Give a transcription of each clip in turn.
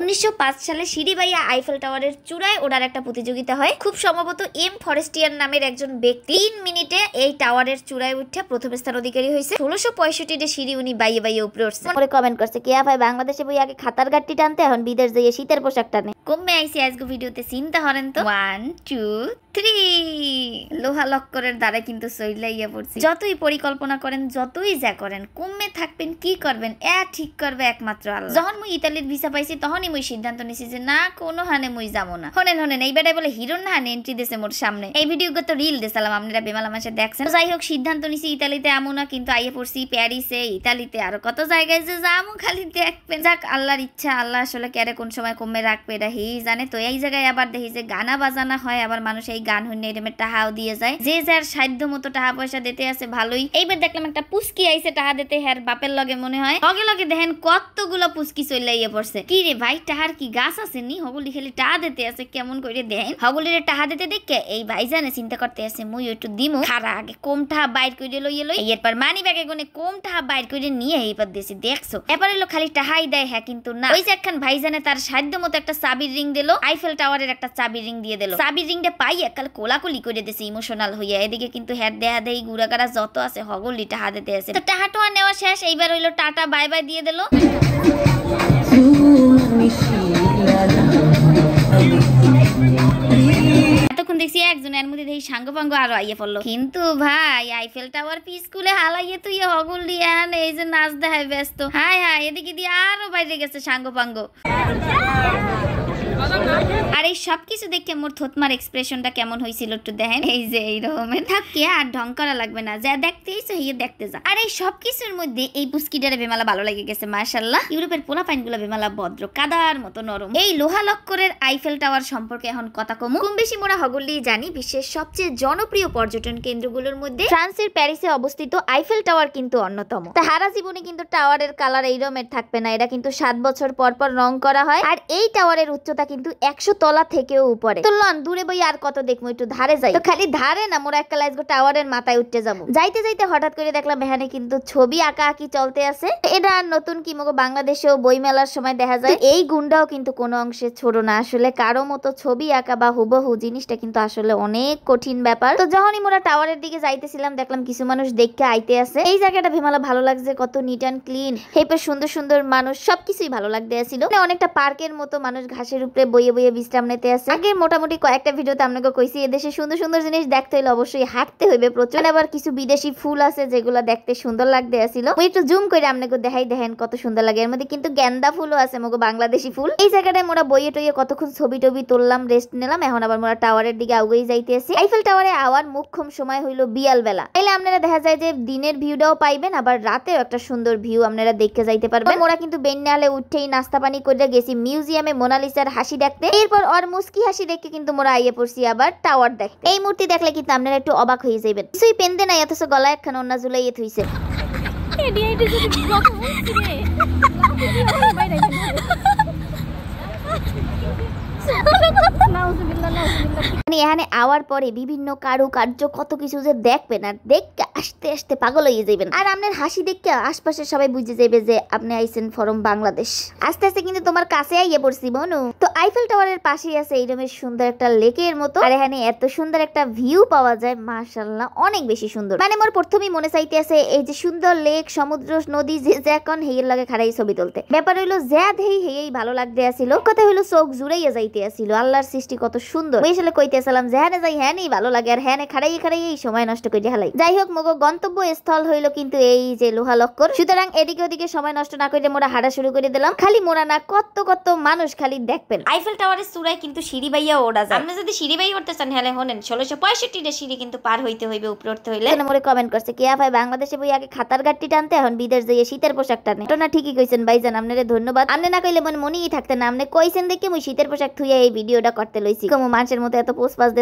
1905 সালে সিঁড়ি বাইয়া আইফেল টাওয়ারের চূড়ায় ওঠার একটা প্রতিযোগিতা হয়। খুব সম্ভবত এম ফরেস্টিয়ার নামের একজন ব্যক্তি 3 মিনিটে এই টাওয়ারের চূড়ায় উঠে প্রথম স্থান অধিকারী হয়েছে। 1665 সিঁড়ি উনি বাইয়ে বাইয়ে উপরে উঠছে। পরে কমেন্ট করছে কে ভাই বাংলাদেশে বই আগে খাতার গাড়ি টানতে এখন বিদেশ যাইয়ে শীতের পোশাক টানে। কমে আইসি আজকে ভিডিওতে চিন্তা করেন তো 1 2 3 লোহা লক্করের দ্বারা কিন্তু সইলাইয়া পড়ছে। যতই পরিকল্পনা করেন যতই যা করেন কমে থাকবেন কি করবেন ঠিক করবে একমাত্র আল্লাহ। যখন মুই ইতালির ভিসা পাইছি তখনই মুই সিদ্ধান্ত নিছি যে না কোনো হানে মুই যাবো না। হনেন এই বেটাই বলে হিরো না হানে এন্ট্রি দিয়েছে মোর সামনে। এই ভিডিও তো রিল দিয়েছিলাম আপনারা বেমালা মাসে দেখছেন। যাই হোক সিদ্ধান্ত নিছি ইতালিতে আমো না, কিন্তু আইয়ে পড়ছি প্যারিসে, ইতালিতে আরো কত জায়গায় যে যাবো খালি দেখবেন। যাক আল্লাহর ইচ্ছা, আল্লাহ আসলে ক্যারে কোন সময় কমে রাখবে এটা হি জানে। তো এই জায়গায় আবার দেখি যে গানা বাজানা হয়, আবার মানুষ এই গান হইনে এরমের টাহাও দিয়ে যায়, যে যার সাধ্য মতো টাকা পয়সা দিতে আছে ভালোই। এইবার দেখলাম একটা পুস্কি আইছে টাকা দিতে, হ্যার বাপের লগে মনে হয় লগে লগে দেখেন কতগুলো পুস্কি চইলাইয়া পড়ছে। কি রে ভাই টাহার কি গাছ আছে নি? হগুলি খালি টাকা দিতে আছে কেমন করে দেখেন। হগুলিরে টাকা দিতে দেখে এই ভাই জানে চিন্তা করতে আছে মুই একটু দিমু, খারা আগে কম টাকা বাইর করে লইয়ে লই, এরপর মানি ব্যাগে গুনে কম টাকা বাইর করে নিয়ে এইবার দিয়েছি। দেখছো এবার এলো খালি টাহাই দেয়, হ্যাঁ কিন্তু না। ওই যে একখান ভাই জানে তার সাধ্য মতো একটা চাবির রিং দিল, আইফেল টাওয়ারের একটা চাবির রিং দিয়ে দিল। চাবির রিংটা পাই একাল কোলাকুলি করে দিয়েছে ইমোশনাল হইয়া। এদিকে কিন্তু হ্যাঁ দেহা দেই গুড়াগাড়া যত আছে হগলি টাহা দিতে আছে। তো টাহা টোয়া নেওয়া শেষ, এইবার হইলো টাটা বাই বাই দিয়ে দিল। এতক্ষণ দেখছি একজন এর মধ্যে দেখি সাঙ্গ পাঙ্গ আরো আইয়ে পড়লো। কিন্তু ভাই আইফেল টাওয়ার পি স্কুলে হালাইয়ে তুই হগল দিয়ে এই যে নাচ দেখায় ব্যস্ত। হায় হায় এদিকে দিয়ে আরো বাইরে গেছে সাঙ্গ পাঙ্গ। আর এই সবকিছু দেখে মোর থতমার এক্সপ্রেশনটা কেমন হয়েছিল একটু দেখেন। এই যে এইরকমের থাকি আর ঢং করা লাগবে না, যা দেখতে এসে হিয়ে দেখতে যা। আর এই সবকিছুর মধ্যে এই পুস্কিটারে বেমালা ভালো লাগে গেছে মাশাআল্লাহ। ইউরোপের পোলা পাইনগুলো বেমালা ভদ্র কাদার মতো নরম। এই লোহা লক্করের আইফেল টাওয়ার সম্পর্কে এখন কথা কমু। কম বেশি মোরা হগলই জানি বিশ্বের সবচেয়ে জনপ্রিয় পর্যটন কেন্দ্রগুলোর মধ্যে ফ্রান্সের প্যারিসে অবস্থিত আইফেল টাওয়ার কিন্তু অন্যতম। সারা জীবনে কিন্তু টাওয়ারের কালার এইরকমের থাকবে না, এটা কিন্তু 7 বছর পর পর রং করা হয়। আর এই টাওয়ারের উচ্চতা কিন্তু 100 তলা থেকেও উপরে। তো লন দূরে বই আর কত দেখবো, একটু ধারে যাই। তো খালি ধারে না মোরা একটা লাইজগো টাওয়ারের মাথায় উঠতে যাবো। যাইতে যাইতে হঠাৎ করে দেখলাম এখানে কিন্তু ছবি আঁকা আঁকি চলতে আছে। এটা নতুন কি মগো বাংলাদেশেও বই মেলার সময় দেখা যায়। এই গুণটাও কিন্তু কোনো অংশে ছোট না, আসলে কারো মতো ছবি আঁকা বা হুবহু জিনিসটা কিন্তু আসলে অনেক কঠিন ব্যাপার। তো যখনই মোরা টাওয়ারের দিকে যাইতেছিলাম দেখলাম কিছু মানুষ দেখতে আইতে আছে। এই জায়গাটা ভেমালা ভালো লাগছে, কত নিট অ্যান্ড ক্লিন, হেপে সুন্দর সুন্দর মানুষ, সবকিছুই ভালো লাগতে আসছিল। অনেকটা পার্কের মতো মানুষ ঘাসের উপরে বইয়ে বইয়ে বিশ্রাম নিতে আছে। আগে মোটামুটি কয়েকটা ভিডিওতে আপনাকে কইছি এদেশে সুন্দর সুন্দর জিনিস দেখতে হইলে অবশ্যই হাঁটতে হইবে প্রচুর। আবার কিছু বিদেশি ফুল আছে যেগুলো দেখতে সুন্দর লাগতে আসছিল। ওই একটু জুম করে আপনাকে দেখাই, দেখেন কত সুন্দর লাগে। এর মধ্যে কিন্তু গেন্দা ফুলও আছে মগো বাংলাদেশি ফুল। এই জায়গাটায় মোরা বইয়ে টইয়ে কতক্ষণ ছবি টবি তুললাম, রেস্ট নিলাম। এখন আবার মোরা টাওয়ারের দিকে আগুই যাইতে আসি। আইফেল টাওয়ারে আওয়ার মুখ্যম সময় হইলো বিয়াল বেলা। তাইলে আপনারা দেখা যায় যে দিনের ভিউটাও পাইবেন, আবার রাতেও একটা সুন্দর ভিউ আপনারা দেখতে যাইতে পারবেন। মোরা কিন্তু বেন্নালে উঠেই নাস্তা পানি করে গেছি মিউজিয়ামে মোনালিসার হাসি দেখতে। এরপর ওর মুস্কি হাসি দেখে কিন্তু মোরা আইয়ে পড়ছি আবার টাওয়ার দেখতে। এই মূর্তি দেখলে কিন্তু আপনারা একটু অবাক হয়ে যাবেন। কিছুই পেন্দে নাই, অথচ গলায় একখানা ওন্না ঝুলাইয়ে থইছে। এখানে আওয়ার পরে বিভিন্ন কারুকার্য কত কিছু যে দেখবেন, আর দেখতে আসতে আসতে পাগল হয়ে যাবেন। আর আপনার হাসি দেখতে আশপাশে সবাই বুঝে যাবে যে আপনি আইছেন ফরম বাংলাদেশ। আস্তে আস্তে কিন্তু তোমার কাছে আইয়ে পড়ছি বনু। তো আইফেল টাওয়ারের পাশেই আছে এইরকমের সুন্দর একটা লেকের মতো। আর এখানে এত সুন্দর একটা ভিউ পাওয়া যায় মাশাআল্লাহ, অনেক বেশি সুন্দর। মানে মোর প্রথমেই মনে চাইতে আছে এই যে সুন্দর লেক, সমুদ্র, নদী যে এখন হেয়ের লাগে খাড়াই ছবি তুলতে। ব্যাপার হইলো যা দেই হেই ভালো লাগতে আসিল। কথা হইলো চোখ জুড়াইয়া যাইতে আসিল। আল্লাহর সৃষ্টি কত সুন্দর। ওই আসলে কইতেছিলাম যে হ্যাঁ যাই হ্যাঁ ভালো লাগে, আর হ্যাঁ খাড়াই এই সময় নষ্ট করে হালাই। যাই হোক মগো গন্তব্য স্থল হইলো কিন্তু এই যে লোহা লক্কর। সুতরাং এদিকে ওদিকে সময় নষ্ট না করে মোরা হাঁটা শুরু করে দিলাম। খালি মোরা না কত কত মানুষ খালি দেখবেন। আইফেল টাওয়ারের চূড়ায় কিন্তু সিঁড়ি বাইয়া ওড়া যায়। আপনি যদি সিঁড়ি বাইয়া উঠতে চান হলে হনেন 1665 সিঁড়ি কিন্তু পার হইতে হইবে উপরে উঠতে হইলে। মোরে কমেন্ট করছে কে ভাই বাংলাদেশে বই আগে খাতার গাড়ি টানতে এখন বিদেশ যাইয়ে শীতের পোশাক টানে। তো না ঠিকই কইছেন ভাইজান, আপনারে ধন্যবাদ। আপনি না কইলে মনেই থাকতেন না, আপনি কইছেন দেখে মুই শীতের পোশাক থুইয়া এই ভিডিওটা করতে লইছি। কম মানুষের মতো এত পোস্ট পাস দিয়ে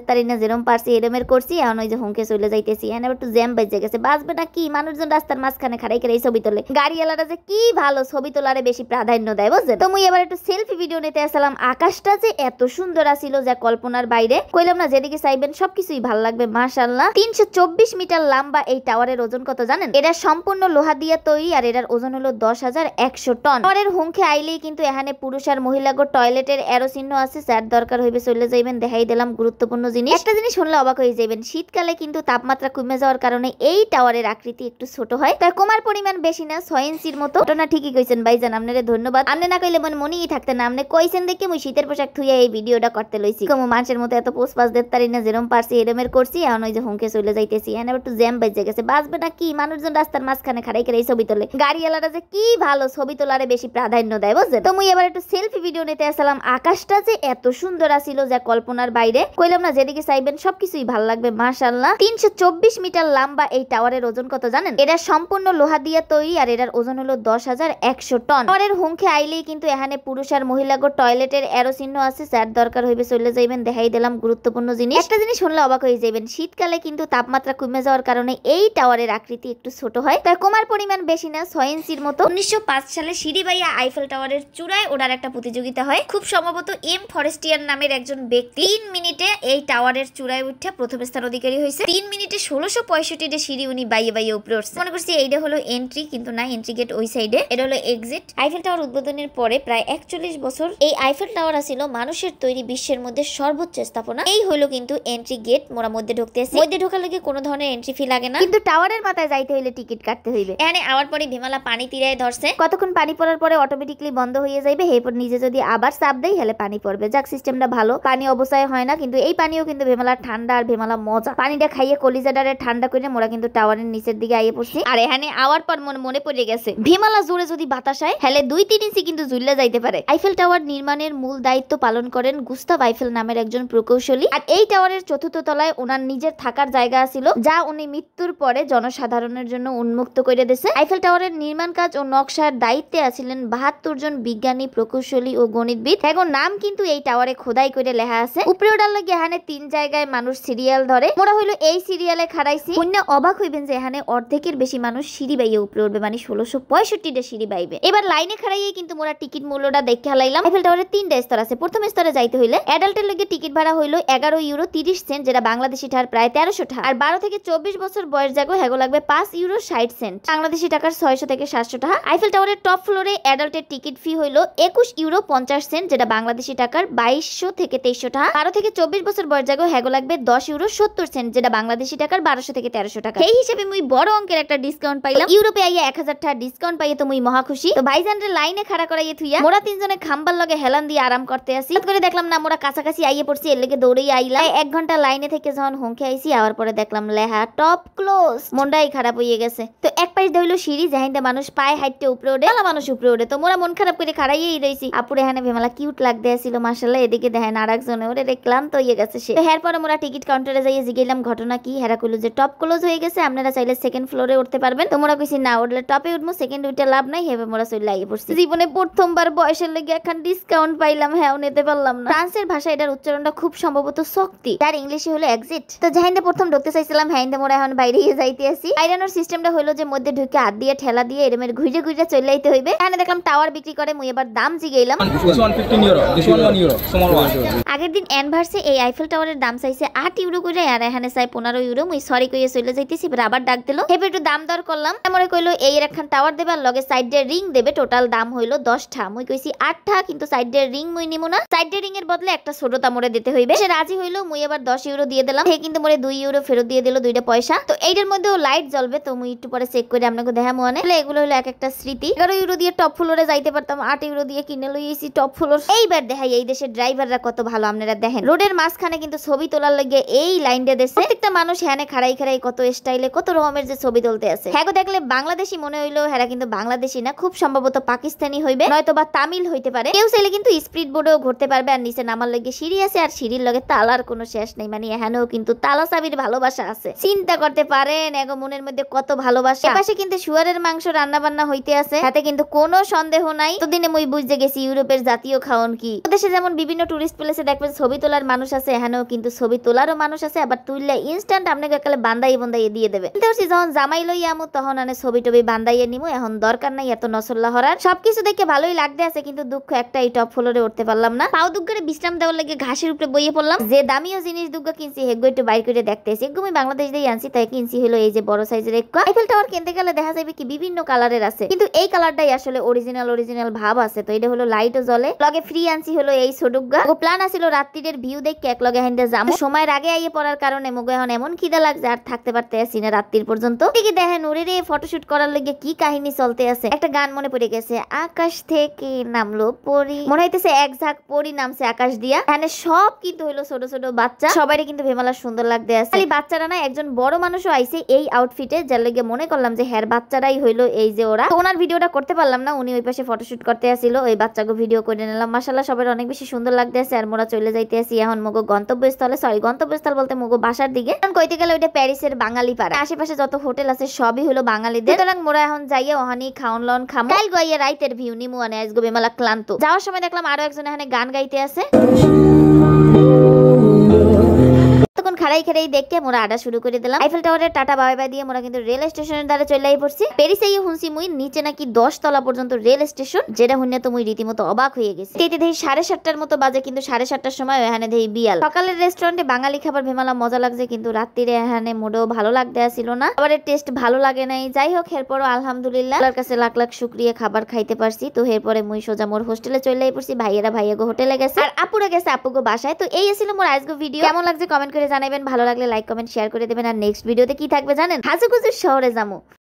দেতারি না যেরকম পারছি এরমের করছি এখন ওই যে হুমকে চলে যাইতেছি এখন একটু জ্যাম বেজে গেছে বাঁচবে না কি মানুষজন রাস্তার মাঝখানে খাড়াই খাড়াই ছবি তোলে গাড়িওয়ালারা যে কি ভালো ছবি তোলারে বেশি প্রাধান্য দেয় বুঝছেন তো মুই এবার একটু সেলফি ভিডিও নিতে আসলাম আকাশটা যে এত সুন্দর আছিল যা কল্পনার বাইরে কইলাম না যেদিকে চাইবেন সবকিছুই ভালো লাগবে মাশাআল্লাহ 324 মিটার লম্বা এই টাওয়ারের ওজন কত জানেন এটা সম্পূর্ণ লোহা দিয়ে তৈরি আর এটার ওজন হলো 10,100 টন টাওয়ারের হুমকে আইলেই কিন্তু এখানে পুরুষ আর মহিলাগো টয়লেটের এরো চিহ্ন আছে যার দরকার হইবে চলে যাইবেন দেখাই দিলাম গুরুত্বপূর্ণ জিনিস একটা জিনিস শুনলে অবাক হয়ে যাবেন শীতকালে কিন্তু তাপমাত্রা কমে যাওয়ার কারণে এই টাওয়ারের আকৃতি একটু ছোট হয় তার কমার পরিমাণ বেশি না 6 ইঞ্চির মতো ঘটনা ঠিকই কইছেন ভাইজান আপনারে ধন্যবাদ আপনি না কইলে মনেই থাকতেন না আপনি কইছেন দেখে মুই শীতের পোশাক থুইয়া এই ভিডিওটা করতে লইছি কম মানুষের মতো এত পোস্ট পাস দেতারি না যেরকম পারছি এরমের করছি এখন ওই যে হুমকে চলে যাইতেছি এখন একটু জ্যাম বেজে গেছে বাঁচবে না কি মানুষজন রাস্তার মাঝখানে খাড়াই খাড়াই ছবি তোলে গাড়িওয়ালারা যে কি ভালো ছবি তোলারে বেশি প্রাধান্য দেয় বুঝছেন তো মুই এবার একটু সেলফি ভিডিও নিতে আসলাম আকাশটা যে এত সুন্দর আছিল যা কল্পনার বাইরে কইলাম না যেদিকে চাইবেন সবকিছুই ভালো লাগবে মাশাআল্লাহ 324 মিটার লম্বা এই টাওয়ারের ওজন কত জানেন এটা সম্পূর্ণ লোহা দিয়ে তৈরি আর এটার ওজন হলো 10,100 টন টাওয়ারের হুমকে আইলেই কিন্তু এখানে পুরুষ আর মহিলাগো টয়লেটের এরো চিহ্ন আছে যার দরকার হইবে চলে যাইবেন দেখাই দিলাম গুরুত্বপূর্ণ জিনিস একটা জিনিস শুনলে অবাক হয়ে যাবেন শীতকালে কিন্তু তাপমাত্রা কমে যাওয়ার কারণে এই টাওয়ারের আকৃতি একটু ছোট হয় তার কমার পরিমাণ বেশি না 6 ইঞ্চির মতো 1905 সালে সিঁড়ি বাইয়া আইফেল টাওয়ারের চূড়ায় ওঠার একটা প্রতিযোগিতা হয় খুব সম্ভবত এম ফরেস্টিয়ার নামের একজন ব্যক্তি 3 মিনিটে এই টাওয়ারের চূড়ায় উঠে প্রথম স্থান অধিকারী হয়েছে 3 মিনিটে 1665 টা সিঁড়ি উনি বাইয়ে বাইয়ে উপরে উঠছে মনে করছি এইটা হলো এন্ট্রি কিন্তু না এন্ট্রি গেট ওই সাইডে এটা হলো এক্সিট আইফেল টাওয়ার উদ্বোধনের পরে প্রায় 41 বছর এই আইফেল টাওয়ার ছিল মানুষের তৈরি বিশ্বের মধ্যে সর্বোচ্চ স্থাপনা এই হলো কিন্তু এন্ট্রি গেট মোরা মধ্যে ঢুকতে আসি মধ্যে ঢোকার লাগে কোনো ধরনের এন্ট্রি ফি লাগে না কিন্তু টাওয়ারের মাথায় যাইতে হইলে টিকিট কাটতে হইবে এখানে আওয়ার পরে বিমালা পানি তীরায় ধরছে কতক্ষণ পানি পড়ার পরে অটোমেটিকলি বন্ধ হয়ে যাবে এরপর নিজে যদি আবার চাপ দেই হেলে পানি পড়বে যাক সিস্টেমটা ভালো পানি অবশ্যই হয় না কিন্তু এই পানিও কিন্তু ভেমালা ঠান্ডা আর ভেমালা মজা পানিটা খাইয়ে কলিজাডারে ঠান্ডা করে মোরা কিন্তু টাওয়ারের নিচের দিকে আইয়ে পড়ছি আর এখানে আওয়ার পর মনে পড়ে গেছে ভেমালা জোরে যদি বাতাস হয় হেলে 2-3 ইঞ্চি কিন্তু ঝুললে যাইতে পারে আইফেল টাওয়ার নির্মাণের মূল দায়িত্ব পালন করেন গুস্তাভ আইফেল নামের একজন প্রকৌশলী আর এই টাওয়ারের চতুর্থ তলায় ওনার নিজের থাকার জায়গা ছিল যা উনি মৃত্যুর পরে জনসাধারণের জন্য উন্মুক্ত করে দিয়েছে আইফেল টাওয়ারের নির্মাণ কাজ ও নকশার দায়িত্বে আছিলেন 72 জন বিজ্ঞানী প্রকৌশলী ও গণিতবিদ এখন নাম কিন্তু এই টাওয়ারে খোদাই করে লেখা আছে উপরে ওঠার লাগে এখানে 3 জায়গায় মানুষ সিরিয়াল ধরে মোরা হইলো এই সিরিয়ালে খাড়াইছি পুণ্য অবাক হইবেন যে এখানে অর্ধেকের বেশি মানুষ সিঁড়ি বাইয়ে উপরে উঠবে মানে 1665 টা সিঁড়ি বাইবে এবার লাইনে খাড়াইয়ে কিন্তু মোরা টিকিট মূল্যটা দেখে হালাইলাম আইফেল টাওয়ারের 3টা স্তর আছে প্রথম স্তরে যাইতে হইলে অ্যাডাল্টের লগে টিকিট ভাড়া হইলো 11 ইউরো 30 সেন্ট যেটা বাংলাদেশি টাকার প্রায় 1300 টাকা আর 12 থেকে 24 বছর বয়স জাগো হেগো লাগবে 5 ইউরো 60 সেন্ট বাংলাদেশি টাকার 600 থেকে 700 টাকা আইফেল টাওয়ারের টপ ফ্লোরে অ্যাডাল্টের টিকিট ফি হইলো 21 ইউরো 50 সেন্ট যেটা বাংলাদেশি টাকার 2200 থেকে 2300 টাকা 12 থেকে 24 বছর বয়স জাগো হেগো লাগবে 10 ইউরো 70 সেন্ট যেটা বাংলাদেশি টাকার 1200 থেকে 1300 টাকা এই হিসেবে মুই বড় অঙ্কের একটা ডিসকাউন্ট পাইলাম ইউরোপে আইয়া 1000 টাকা ডিসকাউন্ট পাইয়ে তো মুই মহা খুশি তো ভাইজানরে লাইনে খাড়া করাইয়ে থুইয়া মোরা তিনজনে খাম্বার লগে হেলান দিয়ে আরাম করতে আসি করে দেখলাম না মোরা কাছাকাছি আইয়ে পড়ছি এর লেগে দৌড়েই আইলাম 1 ঘন্টা লাইনে থেকে যখন হুমকে আইছি আবার পরে দেখলাম লেহা টপ ক্লোজ মনটাই খারাপ হয়ে গেছে তো এক পাশ ধইলো সিঁড়ি যাইতে মানুষ পায়ে হাইটে উপরে ওঠে মানুষ উপরে ওঠে তো মোরা মন খারাপ করে খাড়াইয়েই রইছি আপুরে এখানে ভেমালা কিউট লাগতে আসিল মাশাআল্লাহ এদিকে দেখেন আরেকজনে ওরে দেখলাম তো ইয়ে গেছে সে তো এরপরে মোরা টিকিট কাউন্টারে যাইয়ে জিগাইলাম ঘটনা কি হেরা কইলো যে টপ ক্লোজ হয়ে গেছে আপনারা চাইলে সেকেন্ড ফ্লোরে উঠতে পারবেন তো মোরা কইছি না উঠলে টপে উঠবো সেকেন্ড উঠে লাভ নাই হেবে মোরা চলে আইয়ে পড়ছি জীবনে প্রথমবার বয়সের লেগে এখন ডিসকাউন্ট পাইলাম হ্যাঁ নিতে পারলাম না ফ্রান্সের ভাষা এটার উচ্চারণটা খুব সম্ভবত শক্তি তার ইংলিশে হলো এক্সিট তো যাইন্দে প্রথম ঢুকতে চাইছিলাম হ্যাঁ মোরা এখন বাইরে যাইতে আসি আইরানোর সিস্টেমটা হলো যে মধ্যে ঢুকে হাত দিয়ে ঠেলা দিয়ে এরমের ঘুরে ঘুরে চলে আইতে হইবে এখানে দেখলাম টাওয়ার বিক্রি করে মুই এবার দাম জিগাইলাম আগের দিন অ্যানভার্সে এই আইফেল টাওয়ারের দাম চাইছে 8 ইউরো করে আর এখানে চাই 15 ইউরো মুই সরি কইয়ে চলে যাইতেছি আবার ডাক দিল হেবে একটু দাম দর করলাম এমরে কইলো এই একখান টাওয়ার দেবে আর লগে সাইড দিয়ে রিং দেবে টোটাল দাম হইলো 10 টা মুই কইছি 8 টা কিন্তু সাইড দিয়ে রিং মুই নিমু না সাইড দিয়ে রিং এর বদলে একটা ছোটটা মোরে দিতে হইবে সে রাজি হইলো মুই এবার 10 ইউরো দিয়ে দিলাম হে কিন্তু মোরে 2 ইউরো ফেরত দিয়ে দিল দুইটা পয়সা তো এইটার মধ্যেও লাইট জ্বলবে তো মুই একটু পরে চেক করে আপনাকে দেখা মনে এগুলো হলো এক একটা স্মৃতি 11 ইউরো দিয়ে টপ ফ্লোরে যাইতে পারতাম 8 ইউরো দিয়ে কিনে লইছি টপ ফ্লোর এইবার দেখাই এই দেশের ড্রাইভাররা কত ভালো আপনারা দেখেন রোডের মাঝখানে কিন্তু ছবি তোলার লাগে এই লাইনটা দেশে প্রত্যেকটা মানুষ হ্যানে খাড়াই খাড়াই কত স্টাইলে কত রকমের যে ছবি তুলতে আছে হ্যাঁ দেখলে বাংলাদেশি মনে হইলো হেরা কিন্তু বাংলাদেশি না খুব সম্ভবত পাকিস্তানি হইবে নয়তো বা তামিল হইতে পারে কেউ চাইলে কিন্তু স্পিড বোর্ডেও ঘুরতে পারবে আর নিচে নামার লাগে সিঁড়ি আছে আর সিঁড়ির লগে তালার কোনো শেষ নেই মানে এখানেও কিন্তু তালা চাবির ভালোবাসা আছে চিন্তা করতে পারেন এগো মনের মধ্যে কত ভালোবাসা এপাশে কিন্তু শুয়ারের মাংস রান্না বান্না হইতে আছে তাতে কিন্তু কোনো সন্দেহ নাই তো দিনে মুই বুঝতে গেছি ইউরোপের জাতীয় খাওন কি দেশে যেমন বিভিন্ন টুরিস্ট প্লেসে দেখবেন ছবি তোলার মানুষ আছে এখানে এখানেও কিন্তু ছবি তোলারও মানুষ আছে, আবার তুললে ইনস্ট্যান্ট আপনাকে একালে বান্দাই দিয়ে দেবে। কিন্তু যখন জামাই লই আমু তখন আনে ছবি টবি বান্দাইয়ে নিমু, এখন দরকার নাই এত নসল্লা হরার। সবকিছু দেখে ভালোই লাগতে আছে, কিন্তু দুঃখ একটা এই টপ ফ্লোরে উঠতে পারলাম না। পাও দুগ্গরে বিশ্রাম দেওয়ার লাগে ঘাসের উপরে বইয়ে পড়লাম। যে দামিও জিনিস দুগ্গা কিনছি হেগো একটু বাইর করে দেখতেছি। একদমই বাংলাদেশ দিয়ে আনছি, তাই কিনছি হলো এই যে বড় সাইজের এক আইফেল টাওয়ার কিনতে গেলে দেখা যাবে কি বিভিন্ন কালারের আছে, কিন্তু এই কালারটাই আসলে অরিজিনাল ভাব আছে। তো এটা হলো লাইটও জ্বলে। লগে ফ্রি আনছি হলো এই ছোটুগা। ও প্ল্যান আছিল রাত্রির ভিউ দেখে এক লগে হাইন্দা যাবো। সময়ের আগে আইয়ে পড়ার কারণে মগো এখন এমন খিদা লাগছে আর থাকতে পারতে আসি না রাত্রির পর্যন্ত। ঠিকই দেখেন ওরে রে ফটোশুট করার লাগে কি কাহিনী চলতে আছে। একটা গান মনে পড়ে গেছে, আকাশ থেকে নামলো পরি, মনে হইতেছে এক ঝাঁক পরি নামছে আকাশ দিয়া। এখানে সব কিন্তু হলো ছোট ছোট বাচ্চা, সবারই কিন্তু ভেমালা সুন্দর লাগতে আছে। খালি বাচ্চারা না, একজন বড় মানুষও আইছে এই আউটফিটে, যার লাগে মনে করলাম যে হ্যার বাচ্চারাই হইলো এই যে ওরা। তো ওনার ভিডিওটা করতে পারলাম না, উনি ওই পাশে ফটোশুট করতে আসছিল, ওই বাচ্চাকে ভিডিও করে নিলাম। মাশাআল্লাহ সবার অনেক বেশি সুন্দর লাগতে আছে। আর মোরা চলে যাইতে আসি এখন মগো গন্তব্যস্থলে, গন্তব্যস্থল বলতে মগো বাসার দিকে। কারণ কইতে গেলে ওইটা প্যারিসের বাঙালি পাড়া, আশেপাশে যত হোটেল আছে সবই হলো বাঙালিদের। সুতরাং মোরা এখন যাইয়া ওখানে খাওন লন খামো। কাল গাইয়া রাইতের ভিউ নিমু আনে আজগো বেমালা ক্লান্ত। যাওয়ার সময় দেখলাম আরো একজন এখানে গান গাইতে আছে। খাড়াই দেখে মোরা আডা শুরু করে দিলাম। আইফেল টাওয়ারের টাটা বাই বাই দিয়ে মোরা কিন্তু রেল স্টেশনের দ্বারা চলে আই পড়ছি। প্যারিসে হুনছি মুই নিচে নাকি 10 তলা পর্যন্ত রেল স্টেশন, যেটা হুন্নে তো মুই রীতিমতো অবাক হয়ে গেছি। এতে দেখি 7:30টার মতো বাজে, কিন্তু 7:30টার সময় এখানে দেখি বিয়াল। সকালের রেস্টুরেন্টে বাঙালি খাবার ভেমালা মজা লাগছে, কিন্তু রাত্রিরে এখানে মোটেও ভালো লাগতে আসিল না, খাবারের টেস্ট ভালো লাগে নাই। যাই হোক এরপরও আলহামদুলিল্লাহ আল্লাহর কাছে লাখ লাখ শুকরিয়া খাবার খাইতে পারছি। তো এরপরে মুই সোজা মোর হোস্টেলে চলে আই পড়ছি। ভাইয়াগো হোটেলে গেছে আর আপুরা গেছে আপুগো বাসায়। তো এই ছিল মোর আজকের ভিডিও। কেমন লাগছে কমেন্ট করে জানাবেন, ভালো লাগলে লাইক কমেন্ট শেয়ার করে দেবেন। আর নেক্সট ভিডিওতে কি থাকবে জানেন, হাজুগুজু শহরে যাবো।